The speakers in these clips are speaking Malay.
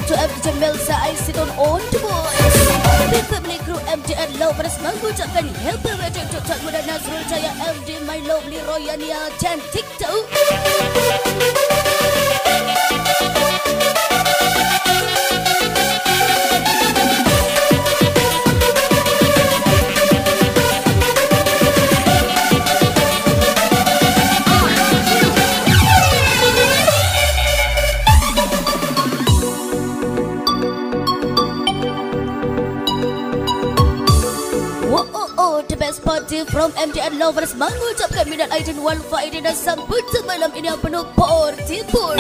to FDJ Melsa, I sit on the voice. Big family crew MDN Love pada mengucapkan happy birthday untuk Tuan Muda Nazrul Jaya MD, my lovely Royania dan TikTok. Party from MDN Lovers mengucapkan minat aidin wal faidin dan sambut malam ini yang penuh party pun.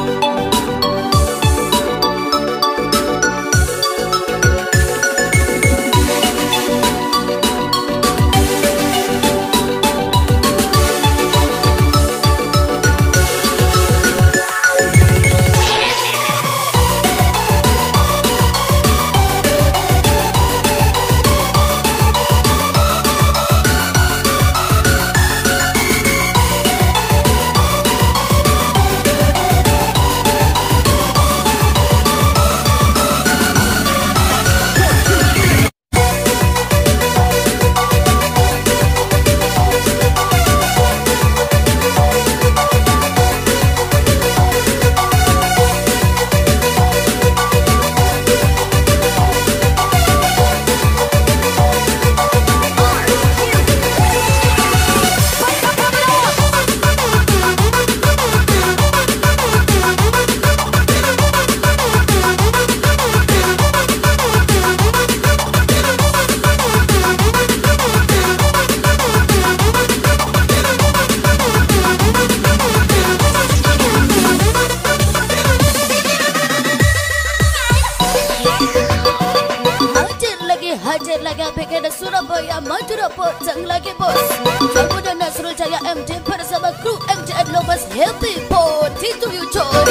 Hajar lagi PKD Surabaya Madura Potong lagi bos. Tuan Muda Nazrul Jaya MD bersama kru MDN Lovers happy party to you joy.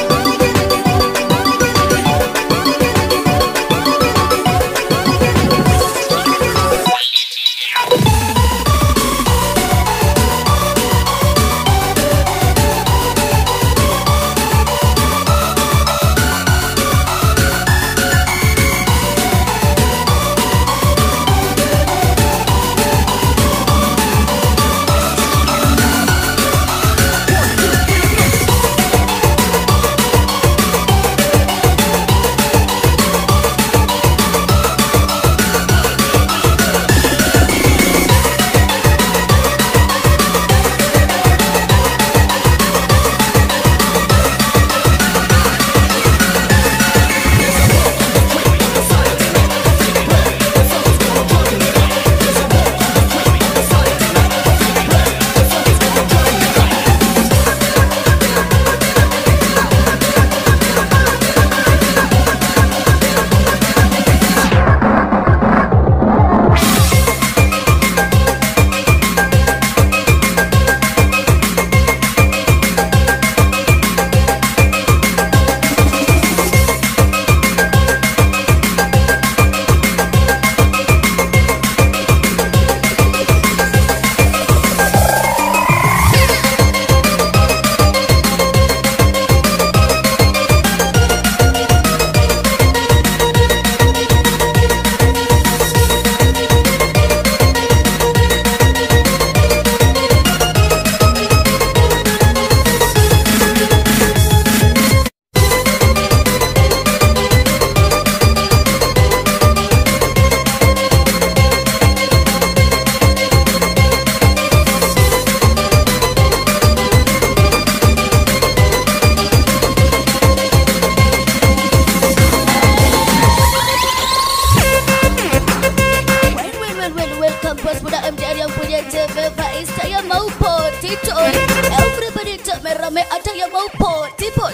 Everybody jump merame, ada yang mau party bos.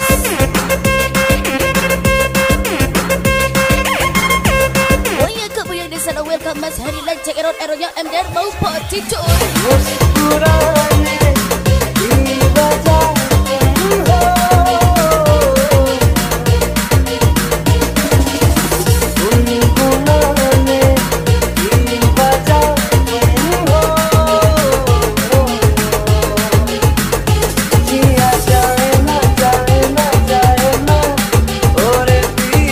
Oh ya kamu yang di sana welcome Mas Hari Lancak erot-erotnya MDR mau party coy. Ore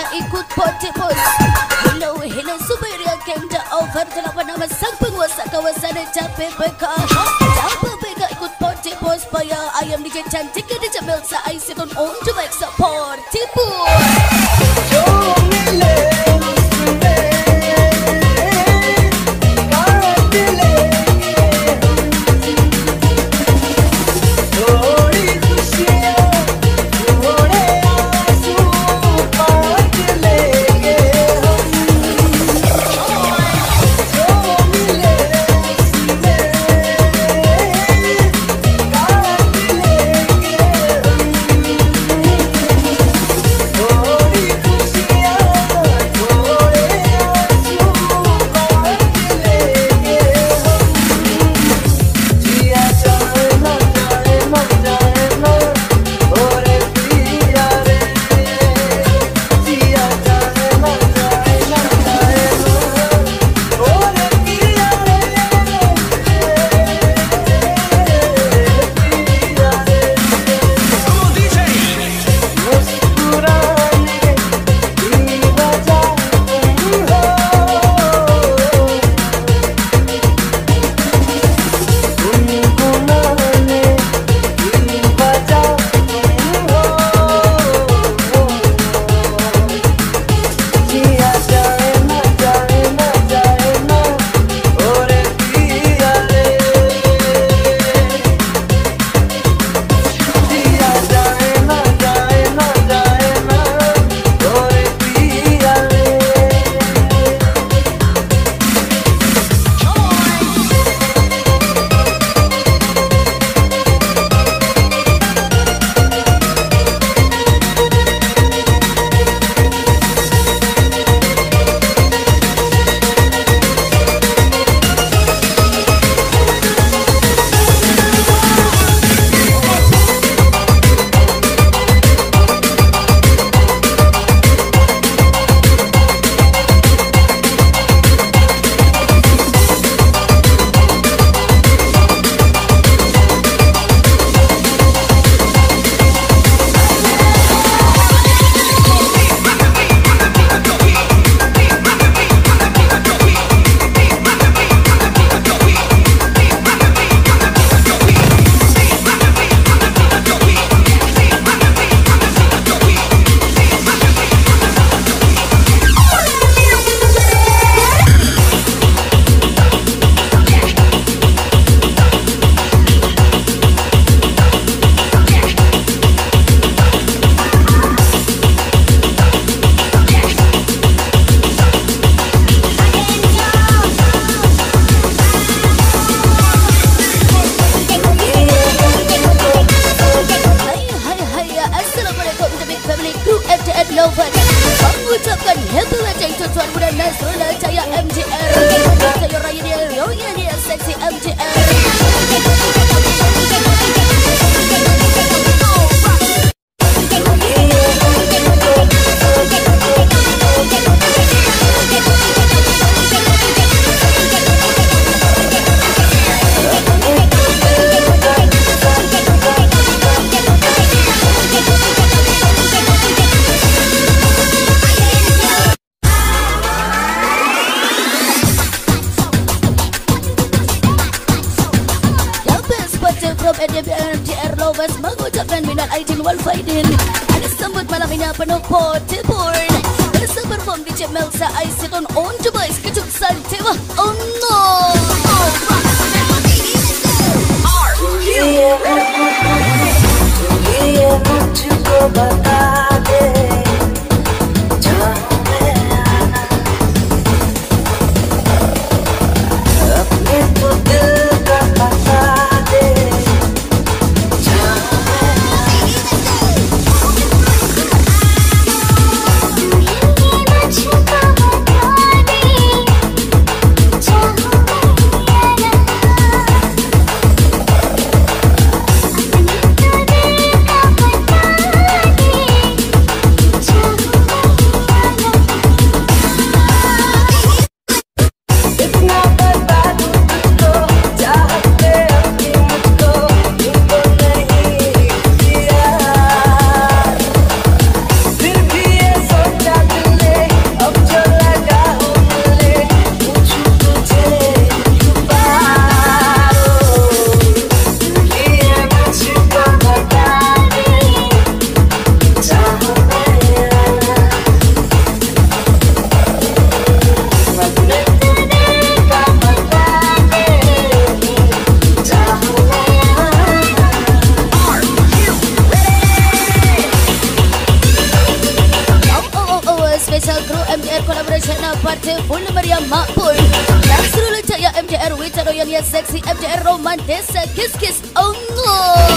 saya ikut party bos. Hello, hello superior game dah over. Kenapa nama sang penguasa kawasan capek PK. Capek PK ikut party bos. Payah ayam DJ cantik ke DJ Melsa. I sit on to make support party bos. Mengucapkan happy wedding to Tuan Muda Nasrullah Jaya MJR. Saya raya dia, roya dia, seksi MJR. From MJR Lovers mengucapkan minal aidin wal faidin. Ada sambut malam ini penuh party board. Bersama perform DJ Melsa, I sit on to boys kecuk santewa. Oh no. MTR collaboration party full Maria Makbul. Nasrul Jaya MTR Wita Royan ya seksi MTR romantis kiss kiss oh no.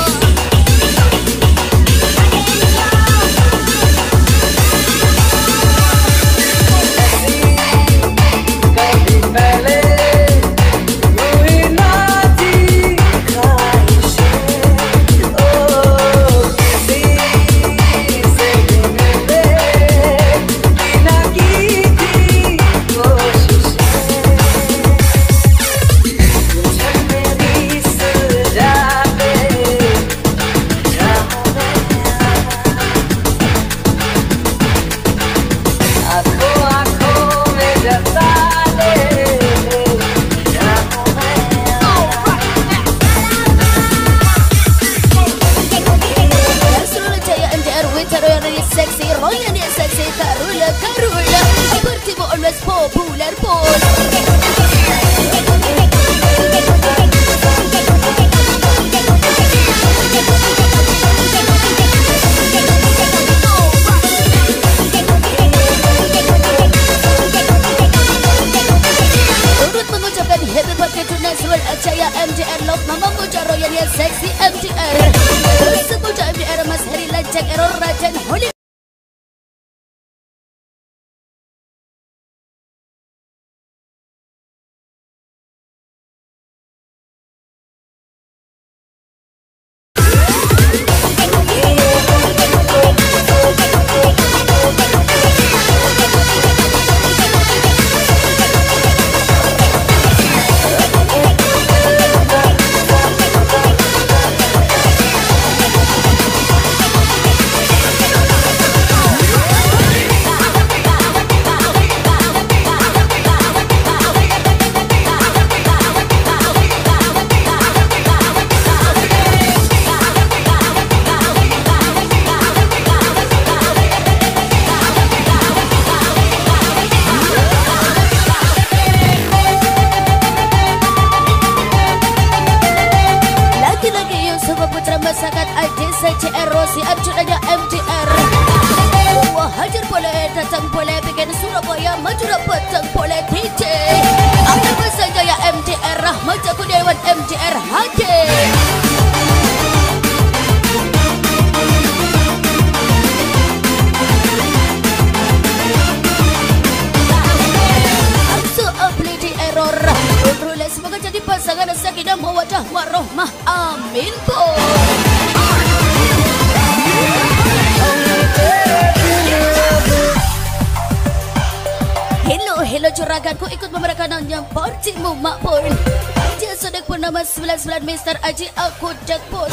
Mr. Aji aku jackpot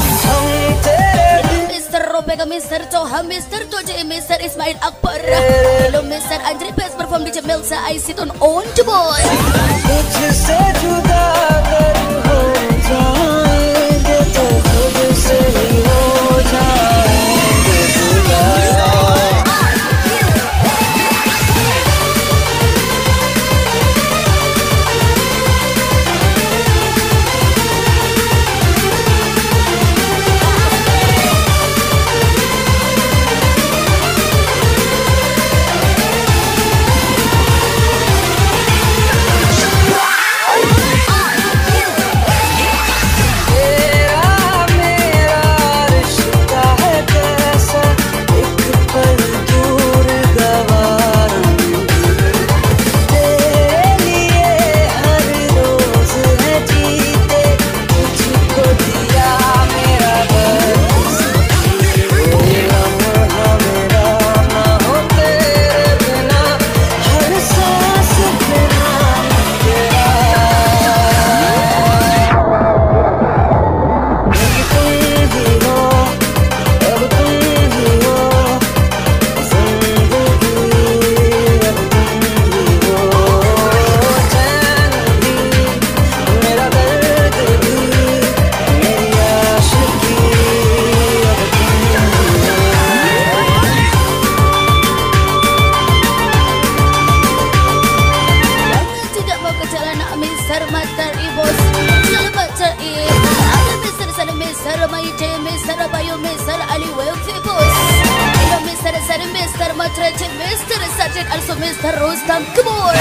Mr. Robega, Mr. Toha, Mr. Toji, Mr. Ismail Akbar. Hello Mr. Andre Best perform DJ Melsa I sit on the boy. तुझसे जुदा अगर हो जाएंगे तो खुद से ही हो जाएंगे जुदा Sergeant also Mr. Rustam Kebor.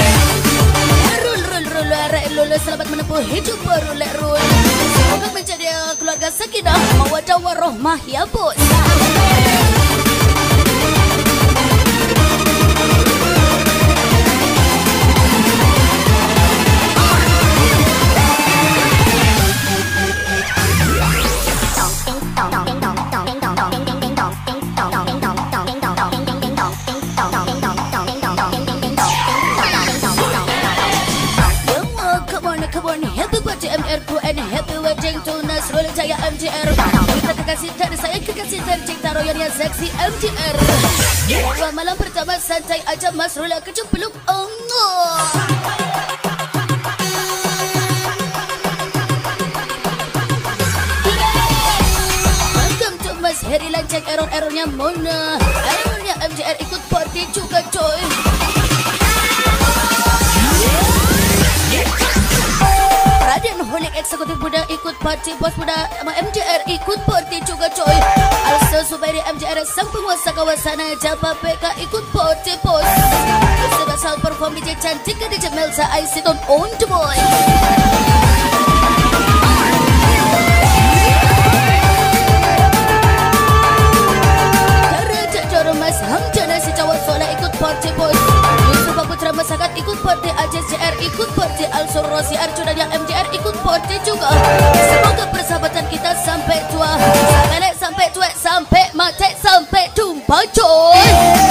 Rul, selamat menempuh hidup baru Rul. Semoga menjadi keluarga sakinah, mawaddah warahmah ya bos. Happy wedding to Nasrul Jaya MGR. Kita kekasih dan saya kekasih tercinta royalnya seksi MGR. Malam pertama santai aja Mas Rula kejum peluk Allah. Welcome to Mas Heri Lanceng. Error-errornya Mona. Errornya MGR ikut party juga coy. Raden Holik eksekutif muda ikut party, bos muda sama MJR ikut party juga coy. Also Subairi MJR sang penguasa kawasan Java PK ikut party bos. Sudah sound perform DJ cantik DJ Melza Aisyton on the boy. Raja Joro Mas Hamjana si Jawa Sola ikut party bos. Putra Masyarakat ikut party, AJCR ikut party, Also Rosi Arjuna yang MJR ikut party juga. Semoga persahabatan kita sampai tua, sampai lek, sampai tua, sampai mati, sampai jumpa coy.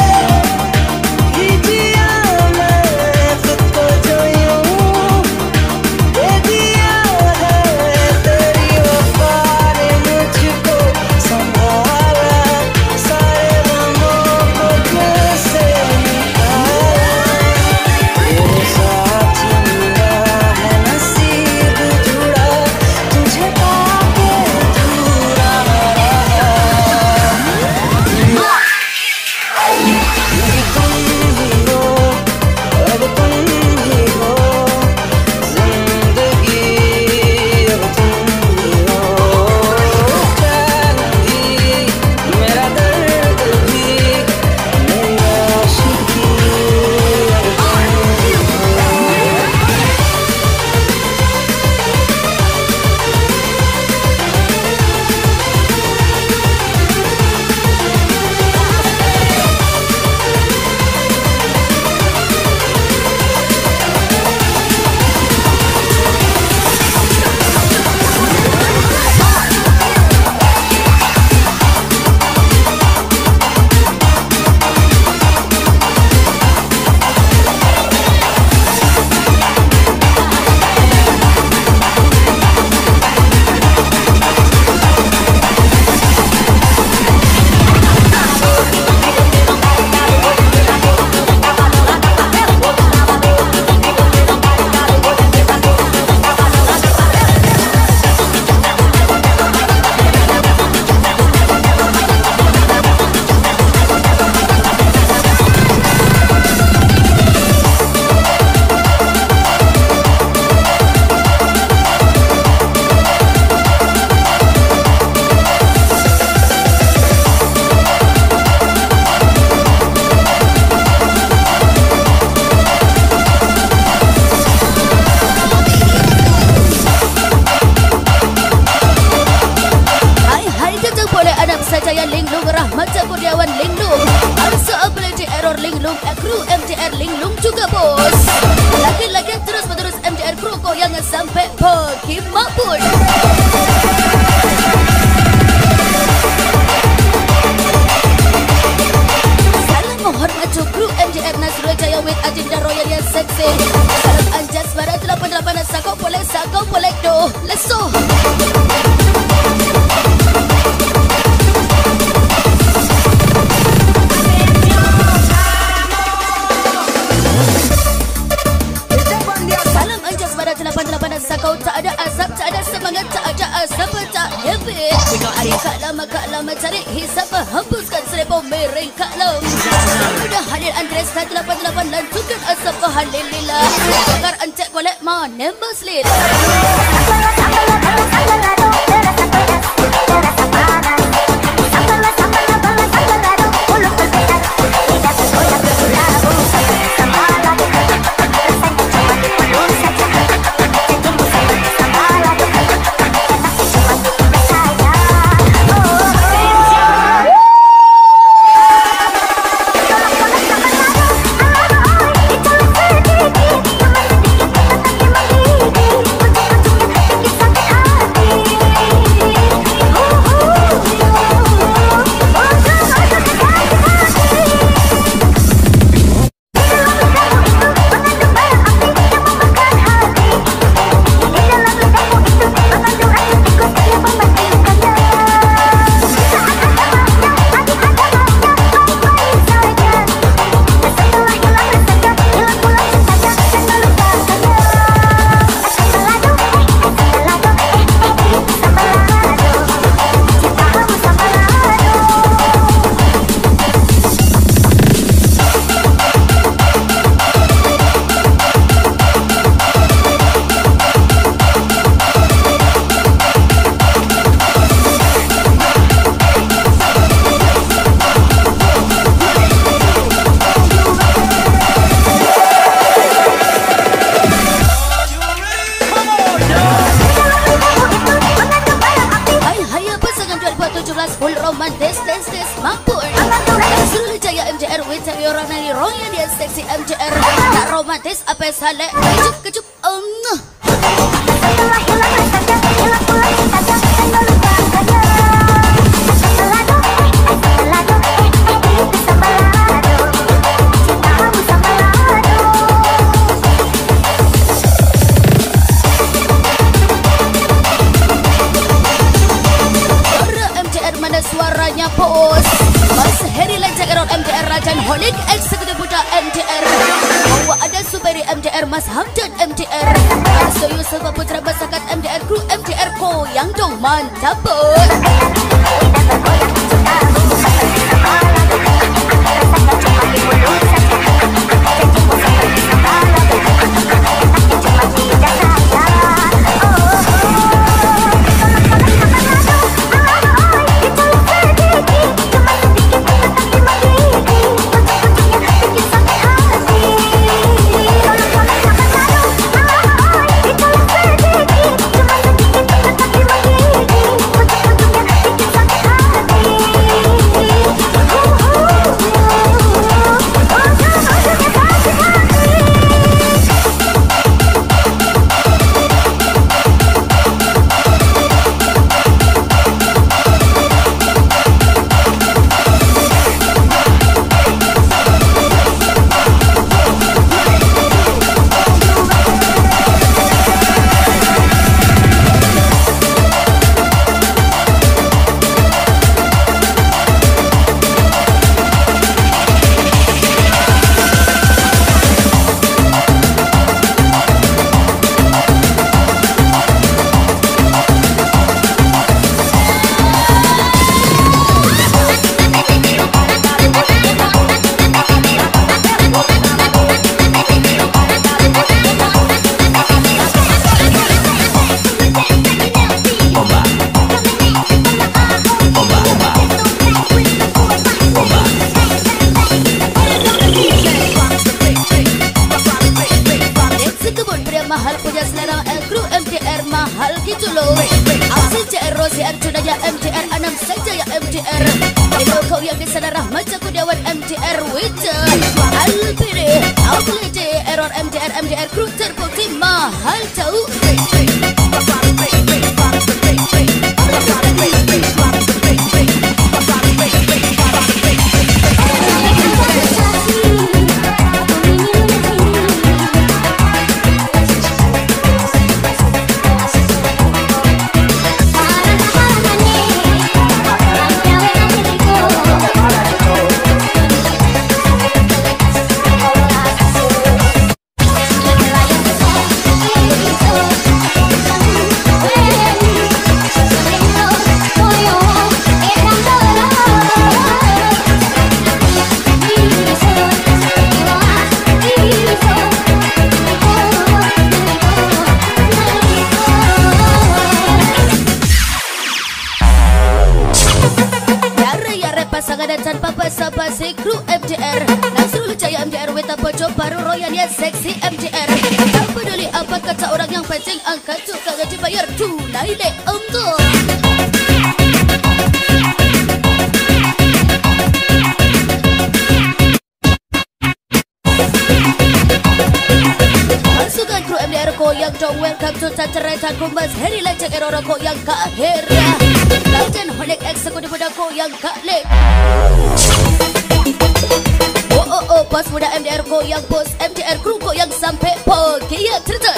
Sampai pagi maupun salam menghormat kru MJR Nasrul Jaya with agenda royal yang seksi. Salam anjas barat 88 sakau boleh do leso. Kau tak ada azab, tak ada semangat, tak ada azab, tak happy. Kak lama cari hisap, hapuskan serepau miring Kak Lam. Udah hadir Andres 88 lanjutkan asap ke halilillah. Bakar encik golek mana muslim. romantis apa yang salah? Kecup suaranya pos Mas Heri Lancak Error MDR Rajan Holik Eksekutif Budak MDR Bawa ada Superi MDR Mas Hamdan MDR Arso Yusuf Putra Basakat MDR Kru MDR Ko yang dong mantap pun mahal punya selera kru MDR mahal gitu loh. Aksi CR Rosi Arjunaya MDR Anam saja ya MDR. Hello kau yang di sana Rahmat Kudiawan MDR Wita Alpire Outlet Error MDR kru terbukti mahal tahu. Pasangan dan tanpa basa-basi kru MDR Nasrul Jaya MDR Weta Poco Baru Royan yang seksi MDR. Tak peduli apa kata orang, yang penting angkat tukang dibayar tunai deh untuk pasukan kru MDR ko yang dong. Welcome to Tanceretan Kumbas Heri Lancak Error ko yang kahir Lautan Holik Eksekutif Budak ko yang kalik. Oh bos muda MDR ko yang bos MDR kru ko yang sampai pagi ya cerita.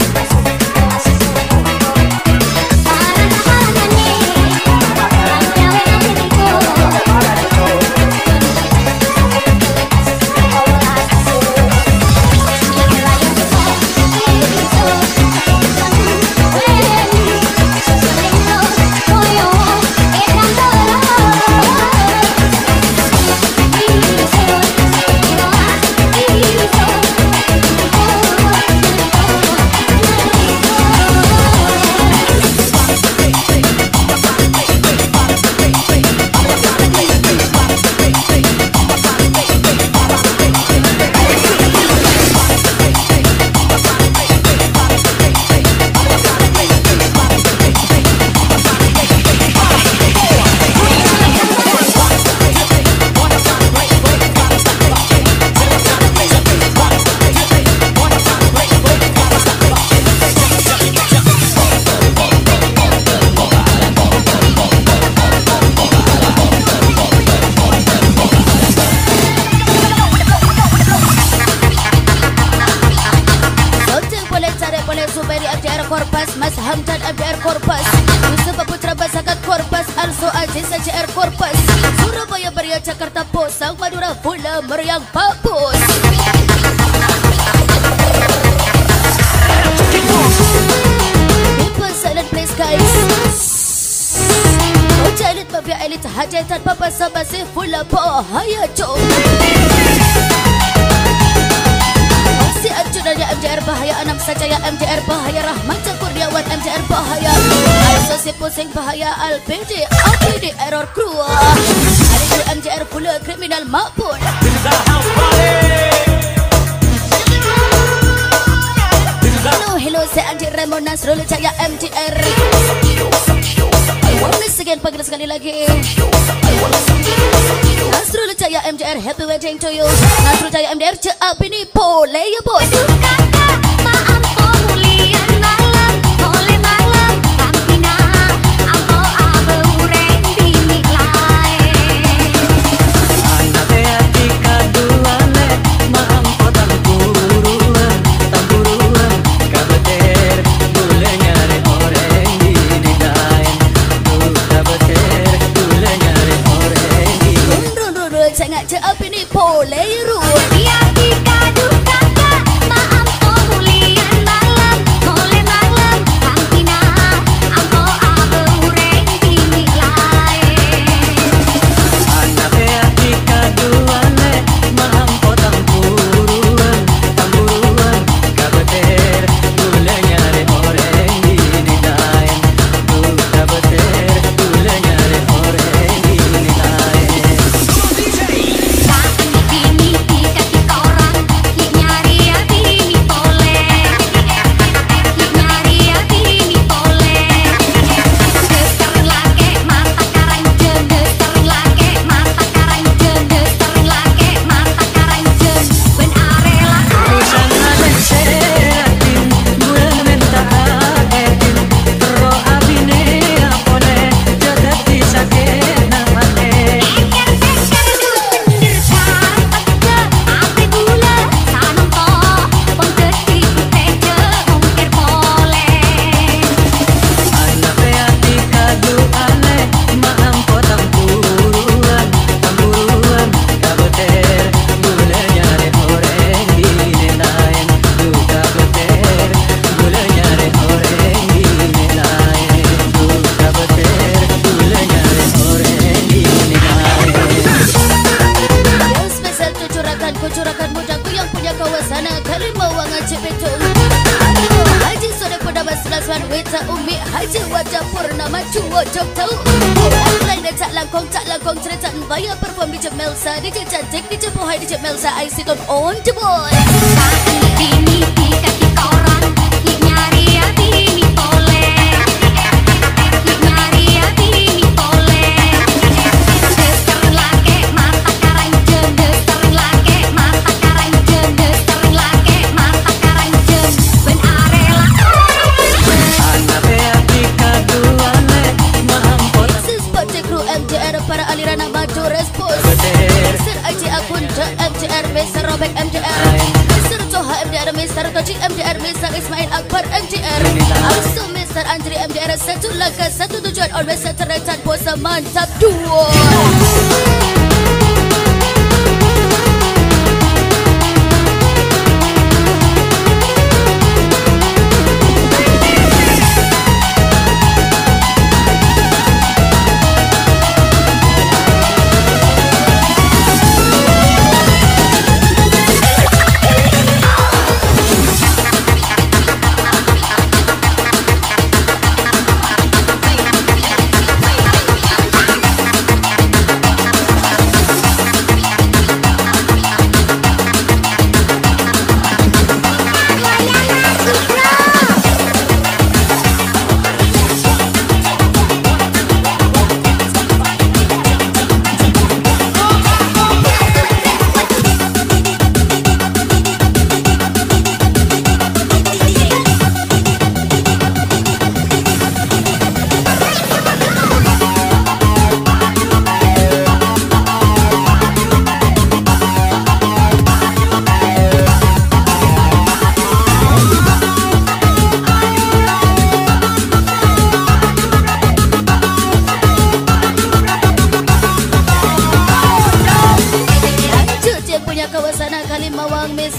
Para MJR Korpas, Surabaya Beria Jakarta Posang Madura Pula Meriang Papus. People silent place guys. Oja elit mafia elit hajatan papa sabasi Pula bahaya jom. Si anjurnya MJR bahaya, Anam Sajaya MJR bahaya, Rahman Kurniawan MJR bahaya, Alsosi pusing bahaya, LPD APD error crew. Hari ini MJR pula kriminal makbul. Hello saya Anji Raymond Nasrul Jaya MJR. Once again pagi sekali lagi Nasrul Jaya MJR, happy wedding to you. Nasrul Jaya MJR ceap ini boleh ya bos. Sangat ceap ini boleh ru. Biar dikadu kakak, maaf pemulihan malam, boleh malam, kantina, ampo abe ureng tinggi lain. Anak ya dikadu ane, maaf potang tamburuan, kabeter, gula nyari orang ini lain, kabeter, gula nyari orang ini lain. Kucurakan mudaku yang punya kawasan Kalimawangan Cibitung. Haji Sore Purnama Selaswan Wita Umi Haji Wajah Purnama Cuo Jok Tau. Lain dan tak langkong cerita bayar perform DJ Melsa, DJ cantik, DJ Pohai, DJ Melsa I sit on the boy. Bini di kaki koran, hik nyari ya bini boleh, hik nyari ya bini boleh. Deser lagi mata karang jem, deser lagi mata karang jem, deser lagi mata karang jem. Ben arela Anak ya dikadu ane, maaf This is party crew MJR para aliran maju respons. Mr. IJ Akunda MJR, Mr. Robek MJR, Mr. Toha MJR, Mr. Toji MJR, Mr. Ismail Akbar MJR, also Mr. Andri MJR. Satu langkah satu tujuan, always terretan puasa mantap duo.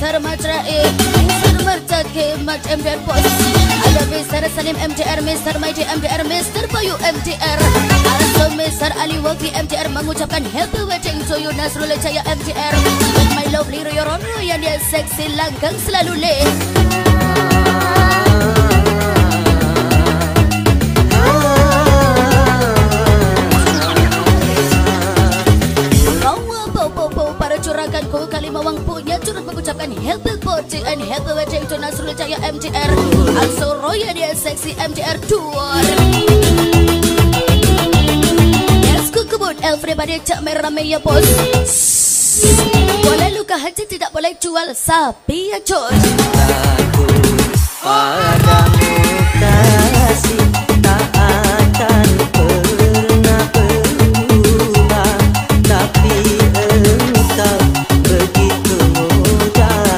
Mr. Matrai, Mr. Marta Kemat MDR Bos, ada Mr. Salim MDR, Mr. Maidi MDR, Mr. Bayu MDR, also Mr. Ali Wafi MDR mengucapkan happy wedding to you Nasrul Jaya MDR. With my lovely Royoron yang dia seksi langgang selalu le. Curaganku kali mawang punya turut mengucapkan happy birthday and happy wedding to Nasrul Jaya MDR. Also Roya dia seksi MDR tour. Yes, ku kebut everybody cak merame ya bos. Boleh luka hati tidak boleh jual sapi ya cos. Cintaku padamu kasih tak akan pernah berubah, tapi engkau begitu mudah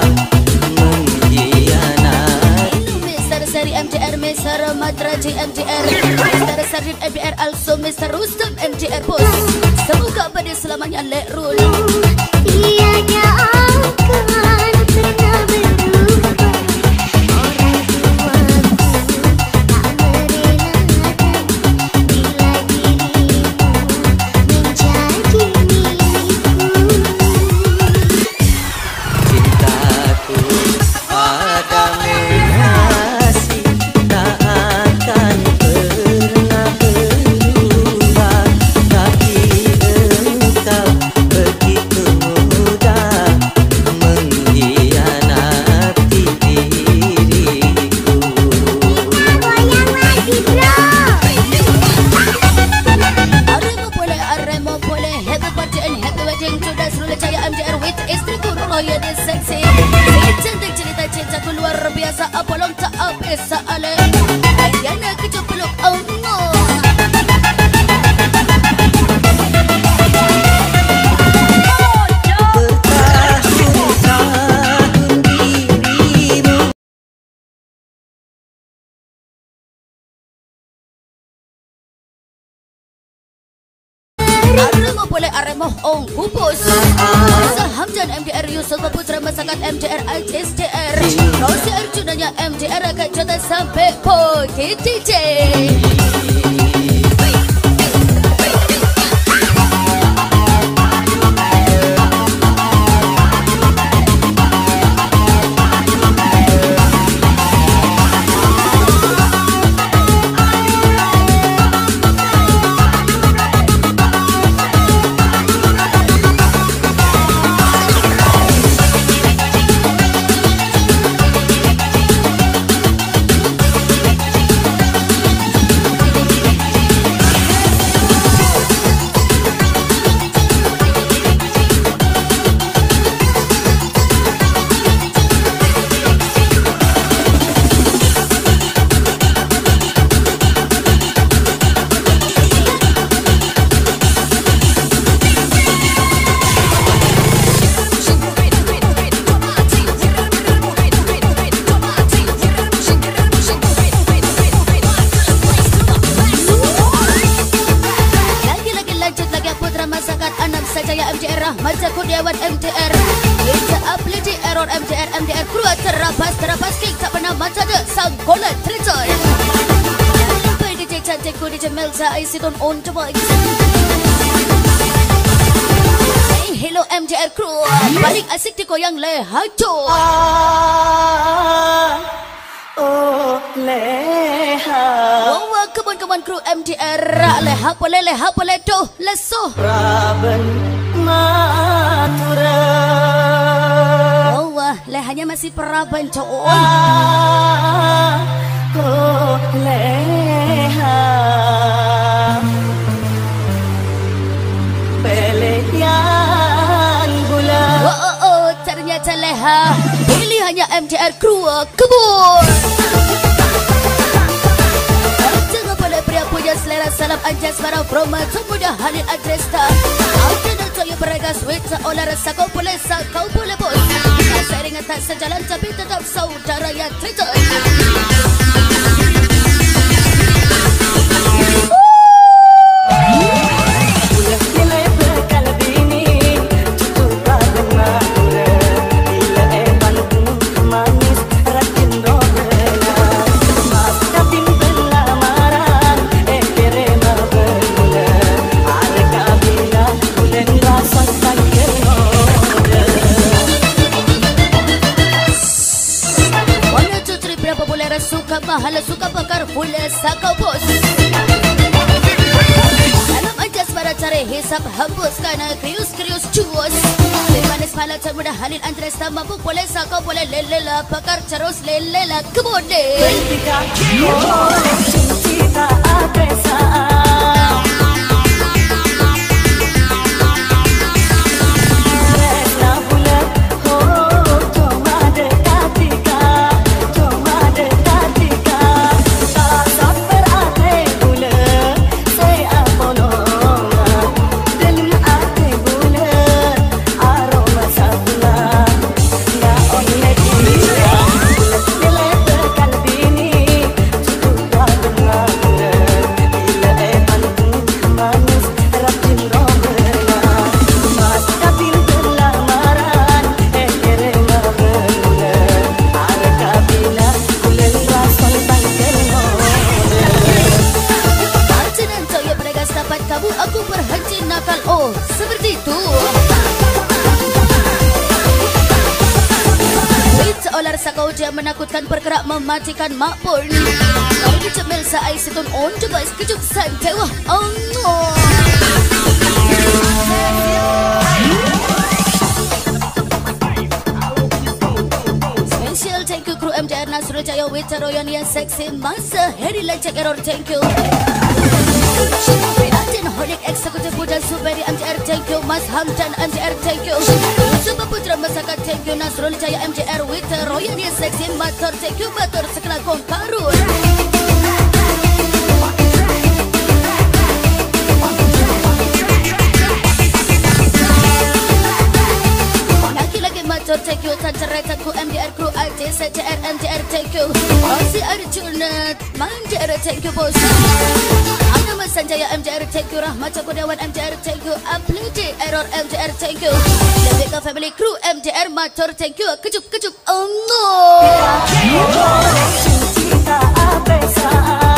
mengkhianati. Mr. Sari MDR, Mr. Madraji MDR, Mr. Sardin MDR, also Mr. Rustam MDR bos. Semoga pada selamanya let rule. Tiada akan pernah berubah. Orang tuaku tak merelakan bila dirimu menjadi milikku. Cintaku padamu kasih tak akan pernah berubah, tapi engkau begitu mudah mengkhianati diriku. Goyang lagi bro. Aremo boleh happy birthday and happy wedding to Nasrul Jaya MDR with istriku Roya dia seksi. Cantik cerita cintaku luar biasa, apolong tak habis ale. Ayana kejut peluk Allah. Bertahun-tahun dirimu Aremo boleh aremo ong pupus. Hamdan MDR Yusuf Putra Masakat MDR HSDR. Rosi Arjunanya MDR akan jatuh sampai PTJ. Maja Kurniawan MDR, Liza Apliti Error MDR, MDR Krua Terabas King tak pernah mata de Sanggolan Triton. Sampai DJ cantikku DJ Melza Aisyton on the mic. Say hello MDR Crew, paling asik dikoyang lehajo. oh leha Wawa kebun kru MDR, leha boleh tuh leso. Praben matura Wawa lehanya masih peraban cowok. oh leha pelehan bulan. Oh, ternyata leha pilihannya MDR Crew kebun. Jangan pada pria punya selera, salam anjas para promo mudah halil adres tak. Auto dan toyo beragam sweet seolah rasa kau boleh bos. Seringan tak sejalan tapi tetap saudara yang terjun. hala suka bakar pula sakau bos. Dalam anjas para cari hisap hembus karena krius-krius cuos. Manis pala mudah halin Andres tak mampu boleh sakau boleh lelela bakar terus lelela kebode. Ketika cinta apresa. Aku berhenti nakal, oh seperti itu. Wait olar sakau dia menakutkan bergerak mematikan makpun. Kau dicemil saai situn on coba sekejap santai wah Allah. Special thank you kru MJR Nasrul Jaya with Royan yang seksi masa Harry Lancak Error thank you. Atin Holik Eksekutif Budan Suberi MJR thank you. Mas Hamdan MJR thank you. Subah Putra Masakat thank you. Nasrul Jaya MJR with Royan yang seksi Matur thank you. Matur sekelakon karun. Lagi-lagi matur thank you. Tanceretanku MJR kru AJ CJR MJR thank you. Osi Arjuna MJR thank you bos. Nama Sanjaya MJR thank you. Rahmat Cakudawan MJR thank you. Apliti Error MJR thank you. Lebika Family Crew MJR matur thank you. Kejuk-kejuk Allah. Cinta apresa.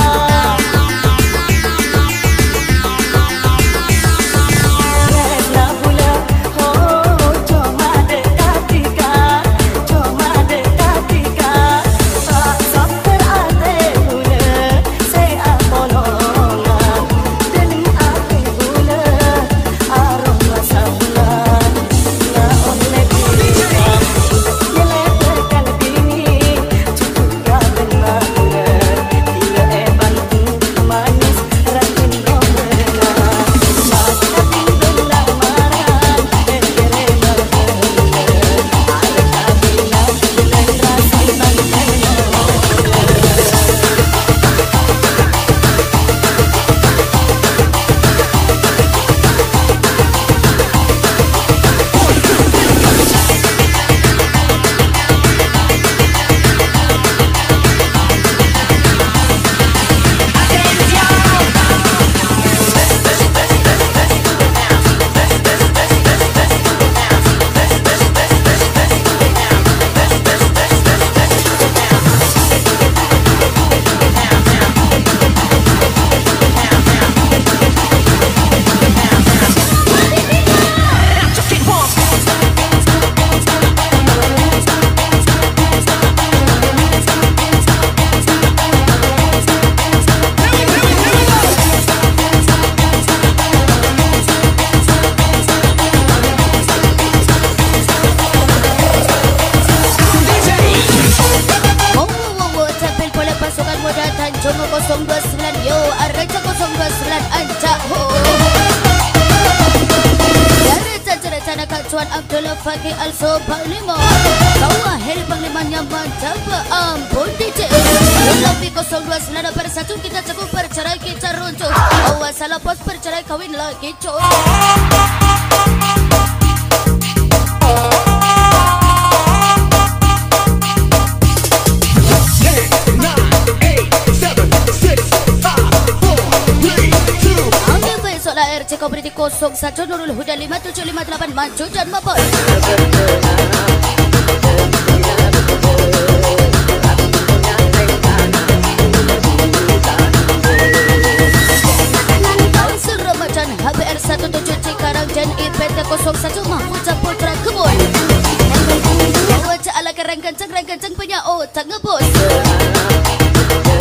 Tuan Abdullah Fakih Al-Sobalimo Bawa Heri Panglimanya mantap ampun DJ Lebih 0291 kita cukup bercerai kita runtuh Awas salah pos bercerai kawin lagi cuy. RC Komuniti 01 Nurul Huda 5758 maju dan mabok. Kausul Ramadan HBR 17 Cikarang dan IPT 01 Mahfud Putra Kebun. Wajah ala kerang kencang punya otak ngebos.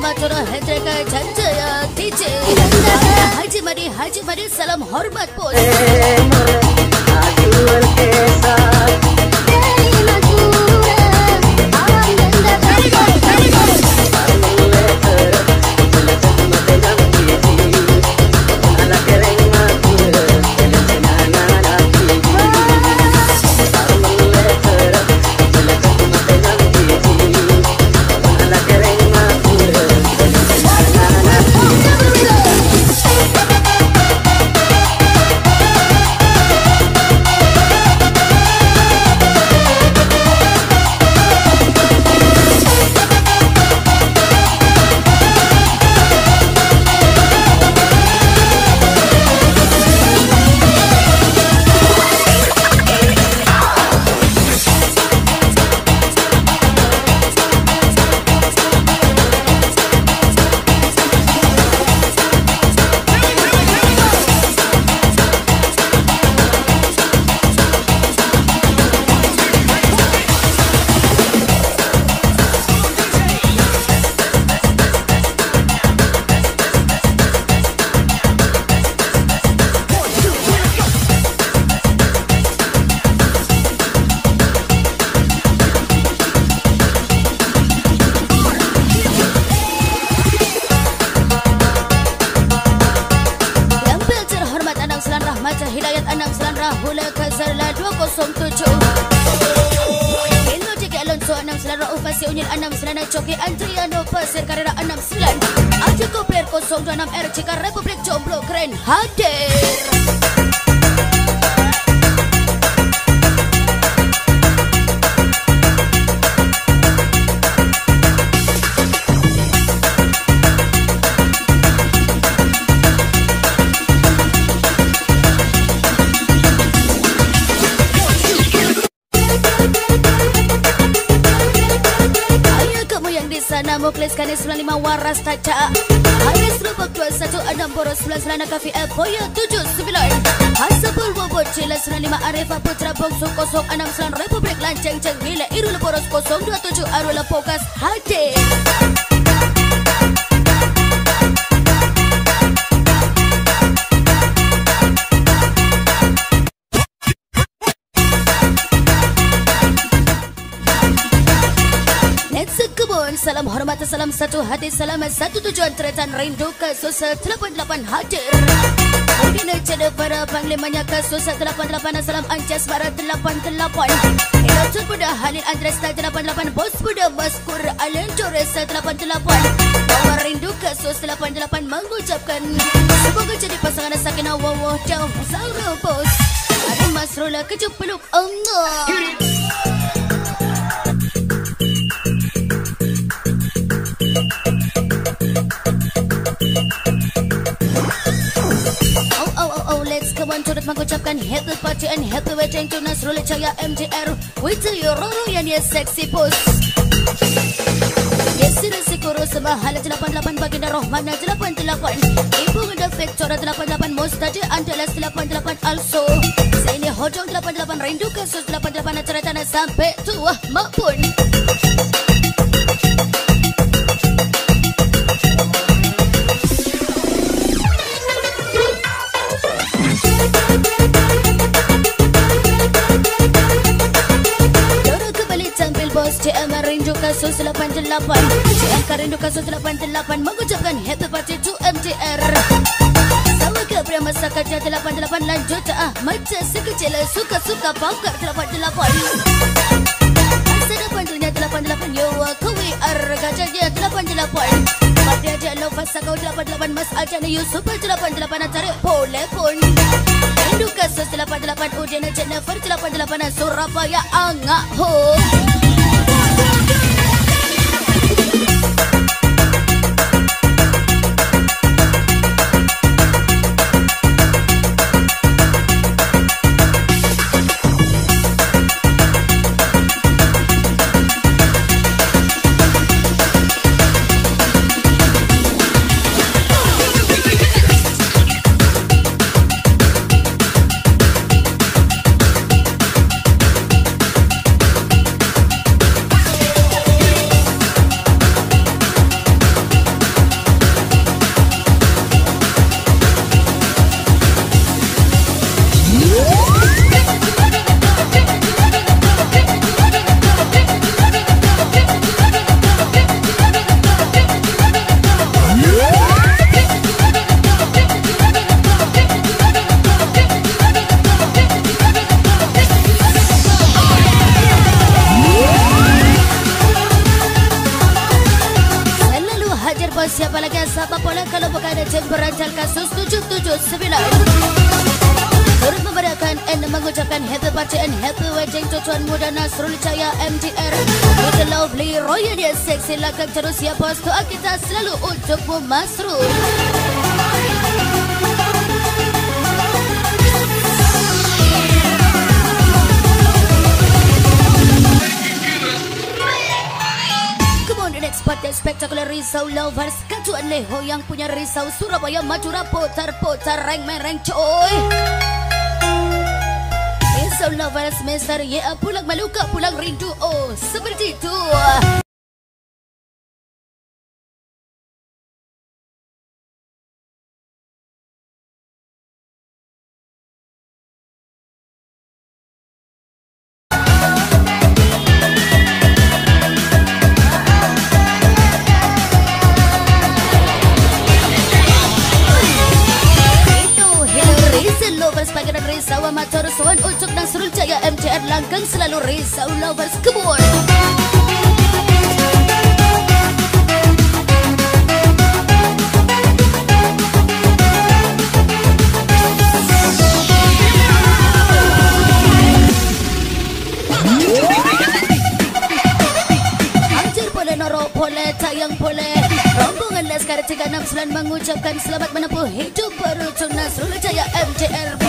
Matura Hendrika Janjaya DJ Haji Madi salam hormat pun Hidayat 69 Rahula Kazarla 207 Ilmu Jiki Alonso 69 Rauf Pasir Unyil 69 Coki Andriano Pasir Karera 69 Aja Kopler 026 RCK Republik Jomblo Keren hadir Muklis Kanis 95 Waras Taca Haris Rubak 21 Boros 99 Kafi Boya 79 Hasabul Bobot Cila 95 Arifah Putra Bongsu 069 Republik Lanceng Cenggila Irul Boros 027 Arula Pokas hadir Salam hormat, salam satu hati, salam satu tujuan Tretan rindu kasus 88 hadir Mungkin cede para panglimanya kasus 88 Salam Anjas Barat 88 Elotun Buddha Halil Andres 88 Bos Buddha Maskur Alin Jores 88 Bawa rindu kasus 88 mengucapkan semoga jadi pasangan sakinah wawah jauh Zara Bos Ada Masrula kecup peluk Allah mengucapkan happy party and happy wedding to Nasrul Jaya MJR with your Roro yang dia sexy pose. Yes, si Kuro Semahala 88 Baginda Rohmana 88 Ibu Ngeda Vectora 88 Mustadi Andalas 88 also Zaini Hodong 88 Rindu Kasus 88 Acara Tanah sampai tua maupun CM Rindu Kasus 88 CM Rindu Kasus 88 mengucapkan happy party to MJR Sama ke pria masa kerja 88 lanjut macam sekecil suka-suka pangkat 88 Asa depan dunia 88 Yowa Kuwi Gajahnya 88 Pada dia Lova Sakau 88 Mas Ajana Yusuf 88 Tarik boleh pun Rindu Kasus 88 Udina Jennifer 88 Surabaya Angak Ho temperatur kasus 779. Turut memberikan dan mengucapkan happy birthday and happy wedding to Tuan Muda Nasrul Jaya MTR. With the lovely royal dia seksi lakak terus ya bos. Doa kita selalu untukmu Masrul. Partai spektakuler Risau Lovers, Ketuan Leho yang punya Risau Surabaya Madura putar-putar reng-mereng coy. Risau Lovers Mr. Ya pulang maluka pulang rindu, oh seperti itu. Risau amator Soan untuk Nasrul Jaya MTR Langgang selalu Risau Lovers kebun. Anjir boleh norok boleh tayang boleh. Rombongan Laskar 369 mengucapkan selamat menempuh hidup baru untuk Nasrul Jaya MTR.